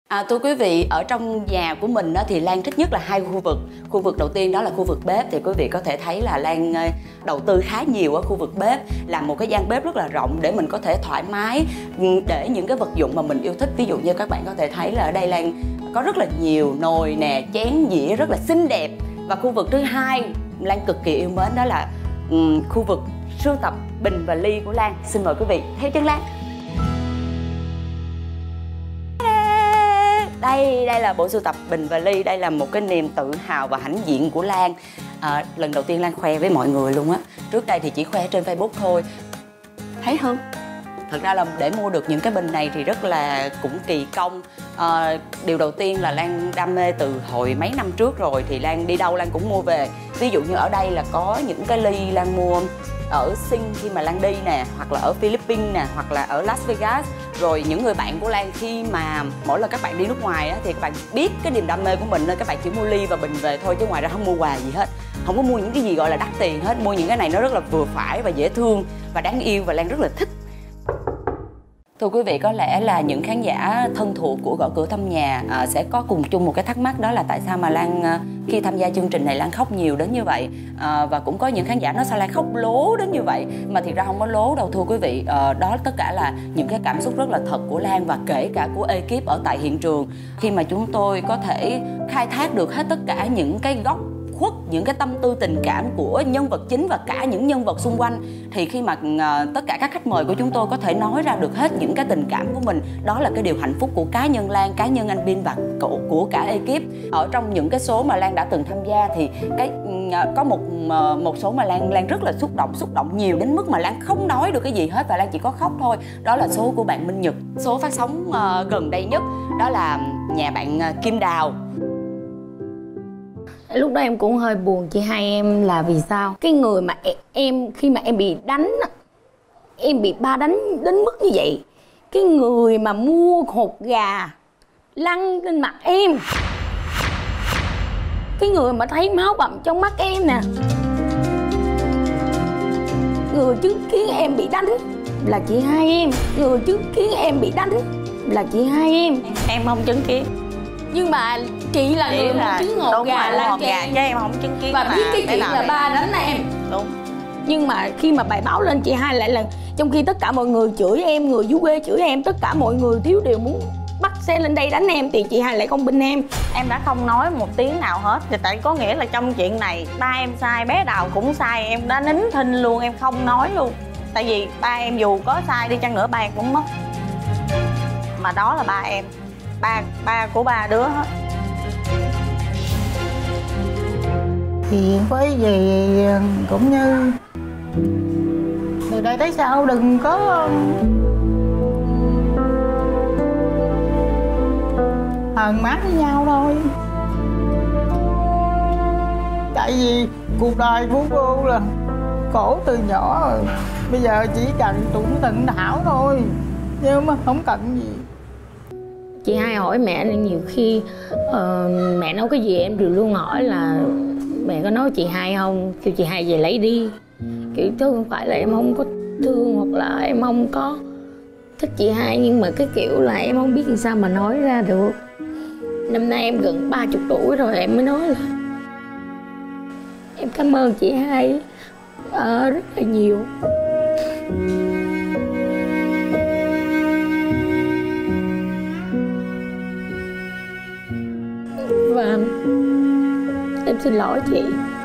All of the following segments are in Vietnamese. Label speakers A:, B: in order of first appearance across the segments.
A: Thưa quý vị, ở trong nhà của mình thì Lan thích nhất là hai khu vực. Khu vực đầu tiên đó là khu vực bếp, thì quý vị có thể thấy là Lan đầu tư khá nhiều ở khu vực bếp, làm một cái gian bếp rất là rộng để mình có thể thoải mái để những cái vật dụng mà mình yêu thích. Ví dụ như các bạn có thể thấy là ở đây Lan có rất là nhiều nồi nè, chén dĩa rất là xinh đẹp. Và khu vực thứ hai Lan cực kỳ yêu mến đó là khu vực sưu tập bình và ly của Lan. Xin mời quý vị theo chân Lan. Đây là bộ sưu tập bình và ly. Đây là một cái niềm tự hào và hãnh diện của Lan. Lần đầu tiên Lan khoe với mọi người luôn á. Trước đây thì chỉ khoe trên Facebook thôi. Thấy không? Thật ra là để mua được những cái bình này thì rất là cũng kỳ công. Điều đầu tiên là Lan đam mê từ hồi mấy năm trước rồi, thì Lan đi đâu Lan cũng mua về. Ví dụ như ở đây là có những cái ly Lan mua ở Sing khi mà Lan đi nè, hoặc là ở Philippines nè, hoặc là ở Las Vegas. Rồi những người bạn của Lan khi mà mỗi lần các bạn đi nước ngoài á, thì các bạn biết cái niềm đam mê của mình nên các bạn chỉ mua ly và bình về thôi, chứ ngoài ra không mua quà gì hết. Không có mua những cái gì gọi là đắt tiền hết. Mua những cái này nó rất là vừa phải và dễ thương và đáng yêu, và Lan rất là thích. Thưa quý vị, có lẽ là những khán giả thân thuộc của Gõ Cửa Thăm Nhà sẽ có cùng chung một cái thắc mắc, đó là tại sao mà Lan khi tham gia chương trình này Lan khóc nhiều đến như vậy. Và cũng có những khán giả nói sao Lan khóc lố đến như vậy, mà thiệt ra không có lố đâu thưa quý vị. Đó tất cả là những cái cảm xúc rất là thật của Lan và kể cả của ekip ở tại hiện trường. Khi mà chúng tôi có thể khai thác được hết tất cả những cái góc khuất, những cái tâm tư tình cảm của nhân vật chính và cả những nhân vật xung quanh, thì khi mà tất cả các khách mời của chúng tôi có thể nói ra được hết những cái tình cảm của mình, đó là cái điều hạnh phúc của cá nhân Lan, cá nhân anh Bin và của cả ekip. Ở trong những cái số mà Lan đã từng tham gia thì có một số mà Lan rất là xúc động nhiều đến mức mà Lan không nói được cái gì hết và Lan chỉ có khóc thôi. Đó là số của bạn Minh Nhật. Số phát sóng gần đây nhất đó là nhà bạn Kim Đào.
B: Lúc đó em cũng hơi buồn chị hai em, là vì sao? Cái người mà em khi mà em bị đánh, em bị ba đánh đến mức như vậy, cái người mà mua hột gà lăn lên mặt em, cái người mà thấy máu bầm trong mắt em nè, người chứng kiến em bị đánh là chị hai em. Người chứng kiến em bị đánh là chị hai em.
C: Em không chứng kiến,
B: nhưng mà chị là người mua trứng hột gà lan cho
C: chứ em không chứng kiến.
B: Và biết cái chuyện là ba đánh em.
C: Đúng.
B: Nhưng mà khi mà bài báo lên chị hai lại là, trong khi tất cả mọi người chửi em, người dưới quê chửi em, tất cả mọi người thiếu điều muốn bắt xe lên đây đánh em, thì chị hai lại không binh em.
C: Em đã không nói một tiếng nào hết, thì tại có nghĩa là trong chuyện này ba em sai, bé Đào cũng sai, em đã nín thinh luôn, em không nói luôn. Tại vì ba em dù có sai đi chăng nữa ba em cũng mất. Mà đó là ba em, ba của ba đứa hết.
D: Thì với gì cũng như từ đây tới sau đừng có hờn mát với nhau thôi. Tại vì cuộc đời Phú Cô là khổ từ nhỏ rồi, bây giờ chỉ cần tụng tịnh thảo thôi, nhưng mà không cần gì.
B: Chị hai hỏi mẹ nhiều khi mẹ nấu cái gì em đều luôn hỏi là mẹ có nói chị hai không, kêu chị hai về lấy đi. Kiểu chứ không phải là em không có thương hoặc là em không có thích chị hai, nhưng mà cái kiểu là em không biết làm sao mà nói ra được. Năm nay em gần 30 tuổi rồi em mới nói là em cảm ơn chị hai rất là nhiều. Và em xin lỗi chị.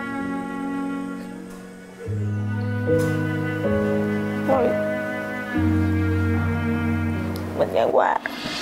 C: Thôi mình nhận qua.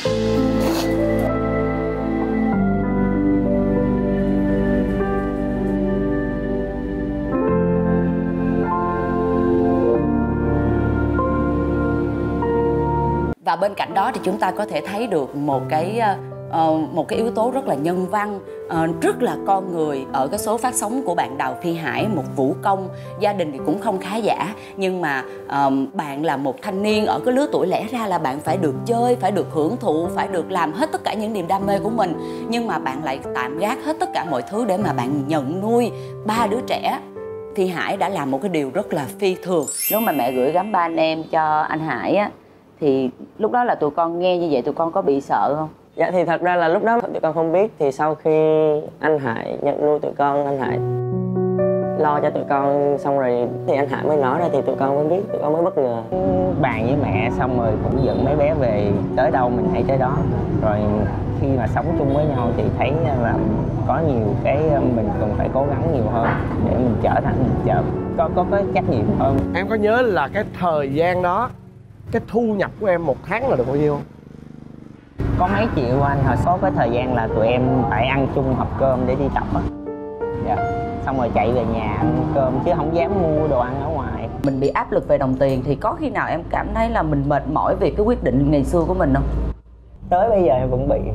A: Và bên cạnh đó thì chúng ta có thể thấy được một cái yếu tố rất là nhân văn, rất là con người ở cái số phát sóng của bạn Đào Phi Hải, một vũ công, gia đình thì cũng không khá giả, nhưng mà bạn là một thanh niên ở cái lứa tuổi lẽ ra là bạn phải được chơi, phải được hưởng thụ, phải được làm hết tất cả những niềm đam mê của mình, nhưng mà bạn lại tạm gác hết tất cả mọi thứ để mà bạn nhận nuôi 3 đứa trẻ. Phi Hải đã làm một cái điều rất là phi thường. Lúc mà mẹ gửi gắm 3 anh em cho anh Hải á, thì lúc đó là tụi con nghe như vậy tụi con có bị sợ không?
E: Dạ thì thật ra là lúc đó tụi con không biết, thì sau khi anh Hải nhận nuôi tụi con, anh Hải lo cho tụi con xong rồi thì anh Hải mới nói ra thì tụi con mới biết, tụi con mới bất ngờ.
F: Bàn với mẹ xong rồi cũng dẫn mấy bé về, tới đâu mình hãy tới đó. Rồi khi mà sống chung với nhau thì thấy là có nhiều cái mình cần phải cố gắng nhiều hơn để mình trở thành có cái trách nhiệm hơn.
G: Em có nhớ là cái thời gian đó cái thu nhập của em một tháng là được bao nhiêu không?
F: Có mấy triệu anh, hồi số cái thời gian là tụi em phải ăn chung hộp cơm để đi tập á. Dạ. Xong rồi chạy về nhà ăn cơm chứ không dám mua đồ ăn ở ngoài.
A: Mình bị áp lực về đồng tiền thì có khi nào em cảm thấy là mình mệt mỏi vì cái quyết định ngày xưa của mình không?
F: Tới bây giờ em vẫn bị.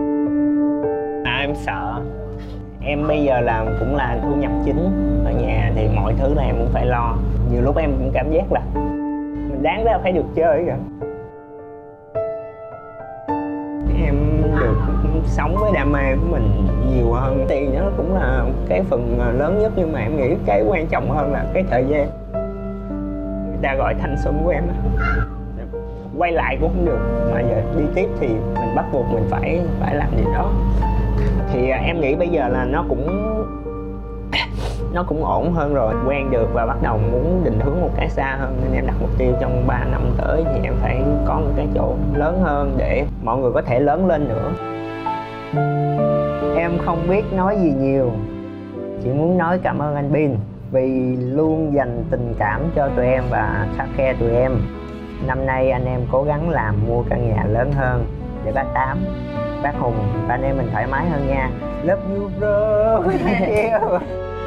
F: Em sợ. Em bây giờ làm cũng là thu nhập chính ở nhà thì mọi thứ là em cũng phải lo. Nhiều lúc em cũng cảm giác là mình đáng ra phải được chơi kìa. Em được sống với đam mê của mình nhiều hơn. Tiền nó cũng là cái phần lớn nhất, nhưng mà em nghĩ cái quan trọng hơn là cái thời gian. Người ta gọi thanh xuân của em quay lại cũng không được, mà giờ đi tiếp thì mình bắt buộc mình phải làm điều đó. Thì em nghĩ bây giờ là nó cũng ổn hơn rồi, quen được và bắt đầu muốn định hướng một cái xa hơn, nên em đặt mục tiêu trong 3 năm tới thì em phải có một cái chỗ lớn hơn để mọi người có thể lớn lên nữa. Em không biết nói gì nhiều, chỉ muốn nói cảm ơn anh Bin vì luôn dành tình cảm cho tụi em và khắt khe tụi em. Năm nay anh em cố gắng làm mua căn nhà lớn hơn để bác Tám, bác Hùng và anh em mình thoải mái hơn nha. Love you bro. Yêu.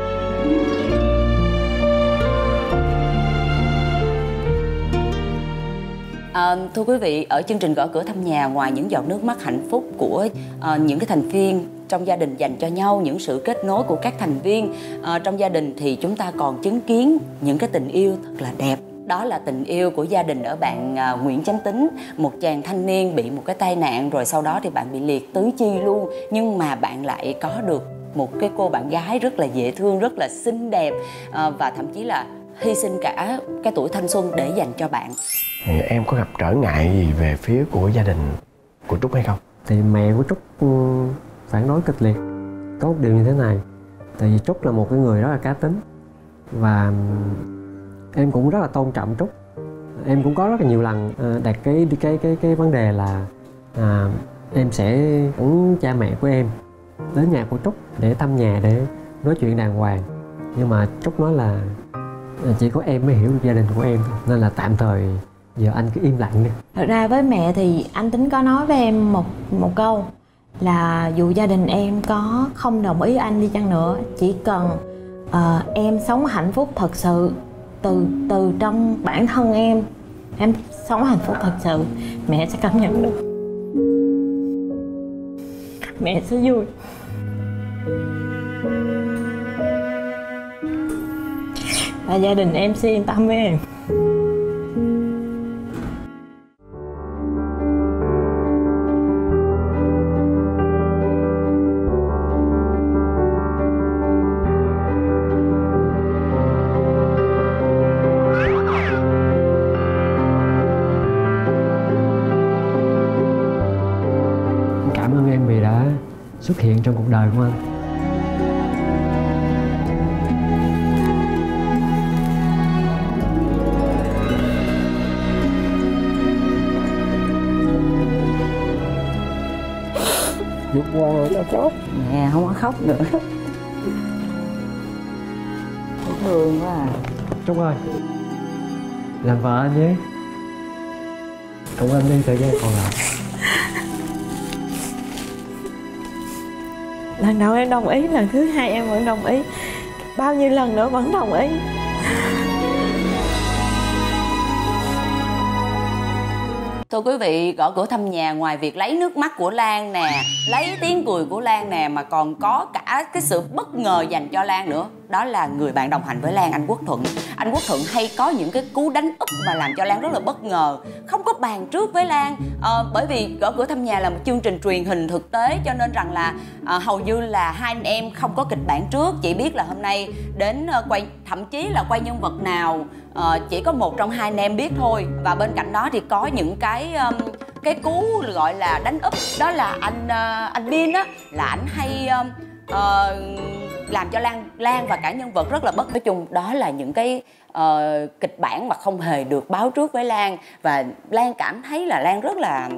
A: Thưa quý vị, ở chương trình Gõ Cửa Thăm Nhà, ngoài những giọt nước mắt hạnh phúc của những cái thành viên trong gia đình dành cho nhau, những sự kết nối của các thành viên trong gia đình, thì chúng ta còn chứng kiến những cái tình yêu thật là đẹp. Đó là tình yêu của gia đình ở bạn Nguyễn Chánh Tín, một chàng thanh niên bị một cái tai nạn rồi sau đó thì bạn bị liệt tứ chi luôn, nhưng mà bạn lại có được một cái cô bạn gái rất là dễ thương, rất là xinh đẹp, và thậm chí là hy sinh cả cái tuổi thanh xuân để dành cho bạn.
G: Thì em có gặp trở ngại gì về phía của gia đình của Trúc hay không?
H: Thì mẹ của Trúc phản đối kịch liệt. Có một điều như thế này, tại vì Trúc là một cái người rất là cá tính và em cũng rất là tôn trọng Trúc. Em cũng có rất là nhiều lần đặt cái vấn đề là em sẽ dẫn cha mẹ của em đến nhà của Trúc để thăm nhà, để nói chuyện đàng hoàng. Nhưng mà Trúc nói là chỉ có em mới hiểu được gia đình của em, nên là tạm thời giờ anh cứ im lặng đi.
I: Thật ra với mẹ thì anh Tính có nói với em một câu là dù gia đình em có không đồng ý anh đi chăng nữa, chỉ cần em sống hạnh phúc thật sự từ trong bản thân em sống hạnh phúc thật sự, mẹ sẽ cảm nhận được, mẹ sẽ vui. Và gia đình em sẽ yên tâm với em.
H: Cảm ơn em vì đã xuất hiện trong cuộc đời của anh.
G: Vượt qua rồi nó khóc.
A: Nè, không có khóc nữa. Thương quá à.
H: Trúc ơi, làm vợ anh nhé. Cùng anh đi thời gian còn lại.
I: Lần đầu em đồng ý, lần thứ hai em vẫn đồng ý, bao nhiêu lần nữa vẫn đồng ý.
A: Thưa quý vị, Gõ Cửa Thăm Nhà ngoài việc lấy nước mắt của Lan nè, lấy tiếng cười của Lan nè, mà còn có cả cái sự bất ngờ dành cho Lan nữa. Đó là người bạn đồng hành với Lan, anh Quốc Thuận. Anh Quốc Thuận hay có những cái cú đánh úp mà làm cho Lan rất là bất ngờ, không có bàn trước với Lan. Bởi vì Gõ Cửa Thăm Nhà là một chương trình truyền hình thực tế, cho nên rằng là hầu như là hai anh em không có kịch bản trước. Chỉ biết là hôm nay đến quay, thậm chí là quay nhân vật nào chỉ có một trong hai anh em biết thôi. Và bên cạnh đó thì có những cái cái cú gọi là đánh úp đó là anh Bin á, là ảnh hay làm cho Lan và cả nhân vật rất là bất. Nói chung đó là những cái kịch bản mà không hề được báo trước với Lan, và Lan cảm thấy là Lan rất là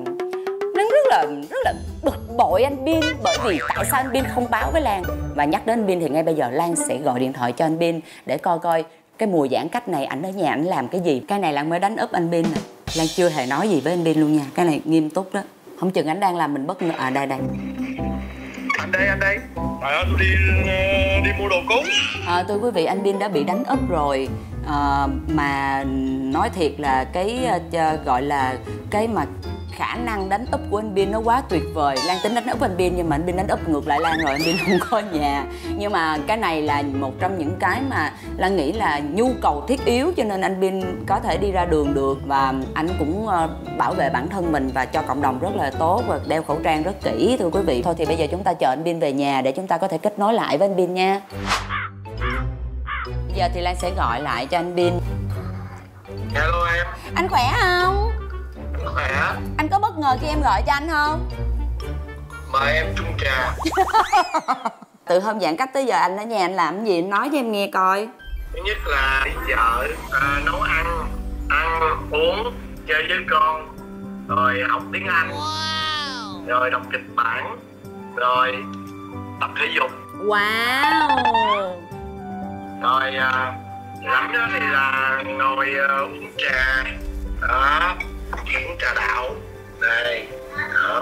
A: bực bội anh Bin, bởi vì tại sao anh Bin không báo với Lan. Và nhắc đến anh Bin thì ngay bây giờ Lan sẽ gọi điện thoại cho anh Bin để coi cái mùa giãn cách này ảnh ở nhà ảnh làm cái gì. Cái này Lan mới đánh úp anh Bin nè. Lan chưa hề nói gì với anh Bin luôn nha, cái này nghiêm túc đó, không chừng ảnh đang làm mình bất ngờ. À đây
J: anh đây. Trời ơi, tôi đi mua đồ cúng.
A: Thưa quý vị, anh Bin đã bị đánh úp rồi. Mà nói thiệt là cái gọi là cái mà khả năng đánh úp của anh Bin nó quá tuyệt vời. Lan tính đánh úp anh Bin nhưng mà anh Bin đánh úp ngược lại Lan rồi, anh Bin không có nhà. Nhưng mà cái này là một trong những cái mà Lan nghĩ là nhu cầu thiết yếu, cho nên anh Bin có thể đi ra đường được. Và anh cũng bảo vệ bản thân mình và cho cộng đồng rất là tốt, và đeo khẩu trang rất kỹ thưa quý vị. Thôi thì bây giờ chúng ta chờ anh Bin về nhà để chúng ta có thể kết nối lại với anh Bin nha. Bây giờ thì Lan sẽ gọi lại cho anh Bin.
J: Hello em.
A: Anh khỏe không?
J: Khỏe.
A: Anh có bất ngờ khi em gọi cho anh không?
J: Mời em chung trà.
A: Từ hôm giãn cách tới giờ anh ở nhà anh làm cái gì, anh nói cho em nghe coi.
J: Thứ nhất là đi chợ, nấu ăn uống, chơi với con, rồi học tiếng Anh, rồi đọc kịch bản, rồi tập thể dục.
A: Wow.
J: Rồi rảnh đó thì là ngồi uống trà đó, uống trà đạo này đó.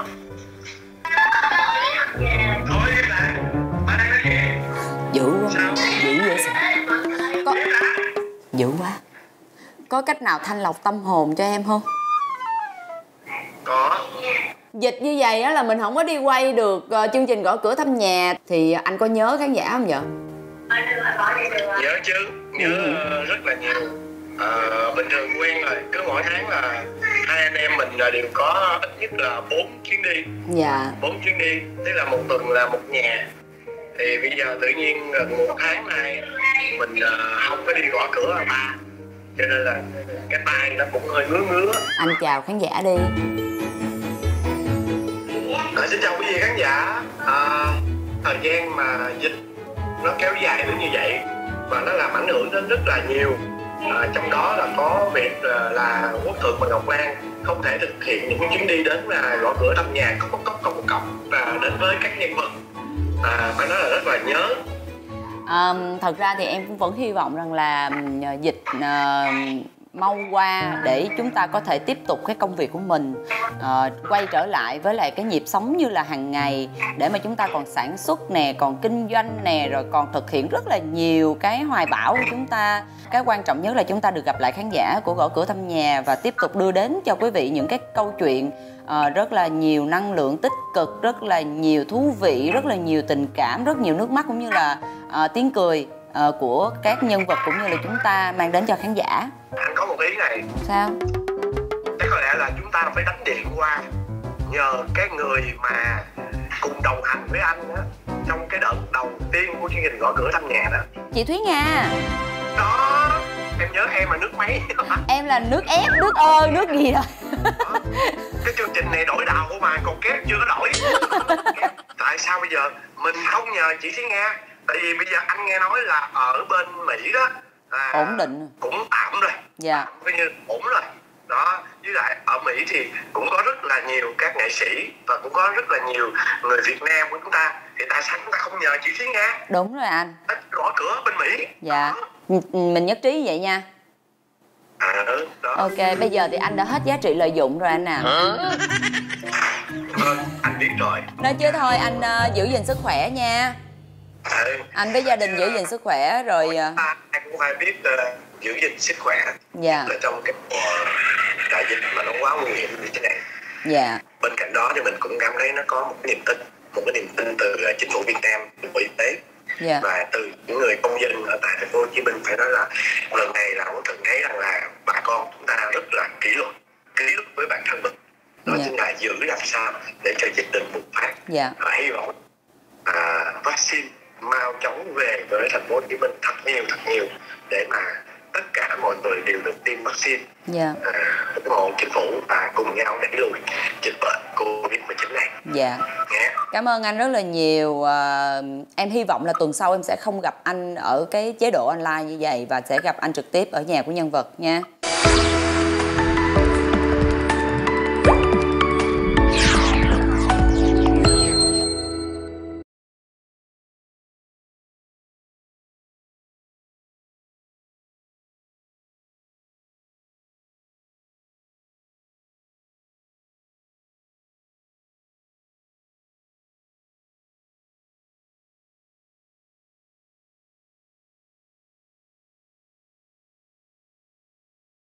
J: Thôi là ba đang nói gì?
A: Dữ quá. Dữ vậy sao? Dữ quá. Có cách nào thanh lọc tâm hồn cho em không?
J: Có.
A: Dịch như vậy á là mình không có đi quay được chương trình Gõ Cửa Thăm Nhà, thì anh có nhớ khán giả không vậy?
J: Nhớ chứ, nhớ rất là nhiều. Bình thường quen rồi, cứ mỗi tháng là hai anh em mình đều có ít nhất là 4 chuyến đi.
A: Dạ.
J: 4 chuyến đi, tức là một tuần là một nhà. Thì bây giờ tự nhiên gần 1 tháng nay mình không có đi gõ cửa ba, cho nên là cái tay nó cũng hơi ngứa.
A: Anh chào khán giả đi.
J: Xin chào quý vị khán giả. Thời gian mà dịch nó kéo dài đến như vậy và nó làm ảnh hưởng đến rất là nhiều. Trong đó là có việc là Quốc Thượng và Ngọc Lan không thể thực hiện những cái chuyến đi đến Gõ Cửa Thăm Nhà cốc và đến với các nhân vật. Phải nói là rất là nhớ.
A: Thật ra thì em cũng vẫn hy vọng rằng là dịch mau qua để chúng ta có thể tiếp tục cái công việc của mình, quay trở lại với lại cái nhịp sống như là hàng ngày, để mà chúng ta còn sản xuất nè, còn kinh doanh nè, rồi còn thực hiện rất là nhiều cái hoài bão của chúng ta. Cái quan trọng nhất là chúng ta được gặp lại khán giả của Gõ Cửa Thăm Nhà và tiếp tục đưa đến cho quý vị những cái câu chuyện rất là nhiều năng lượng tích cực, rất là nhiều thú vị, rất là nhiều tình cảm, rất nhiều nước mắt, cũng như là tiếng cười của các nhân vật cũng như là chúng ta mang đến cho khán giả.
J: Anh có một ý này.
A: Sao?
J: Chắc có lẽ là chúng ta phải đánh điện qua nhờ cái người mà cùng đồng hành với anh đó, trong cái đợt đầu tiên của chương trình Gõ Cửa Thăm Nhà đó.
A: Chị Thúy Nga.
J: Đó, em nhớ em là nước mấy?
A: Em là nước ép, nước nước gì rồi.
J: Cái chương trình này đổi đầu mà còn kép chưa có đổi. Tại sao bây giờ mình không nhờ chị Thúy Nga? Tại vì bây giờ anh nghe nói là ở bên Mỹ đó
A: ổn định,
J: cũng tạm rồi.
A: Dạ.
J: Coi như ổn rồi. Đó, với lại ở Mỹ thì cũng có rất là nhiều các nghệ sĩ và cũng có rất là nhiều người Việt Nam của chúng ta. Thì tại sao chúng ta không nhờ chị Thúy Nga?
A: Đúng rồi anh.
J: Gõ cửa bên Mỹ.
A: Dạ. Mình nhất trí vậy nha.
J: Đó.
A: Ok, bây giờ thì anh đã hết giá trị lợi dụng rồi anh à.
J: Vâng, anh biết rồi.
A: Nói chứ thôi anh giữ gìn sức khỏe nha. Anh với gia đình giữ gìn sức khỏe rồi.
J: Anh cũng phải biết giữ gìn sức khỏe.
A: Dạ.
J: Là trong cái đại dịch mà nó quá nguy hiểm như thế này.
A: Dạ.
J: Bên cạnh đó thì mình cũng cảm thấy nó có một cái niềm tin từ chính phủ Việt Nam, từ Bộ Y tế.
A: Yeah.
J: Và từ những người công dân ở tại thành phố Hồ Chí Minh. Phải nói là lần này là Quốc Thượng thấy rằng là bà con chúng ta rất là kỷ luật với bản thân mình. Đó chính là giữ làm sao để cho dịch đừng bùng phát. Hy vọng vaccine mau chóng về với thành phố Hồ Chí Minh thật nhiều để mà tất cả mọi người đều được tiêm vaccine. ủng hộ chính phủ và cùng nhau đẩy lùi dịch bệnh Covid-19 này.
A: Dạ. Cảm ơn anh rất là nhiều. Em hy vọng là tuần sau em sẽ không gặp anh ở cái chế độ online như vậy và sẽ gặp anh trực tiếp ở nhà của nhân vật nha.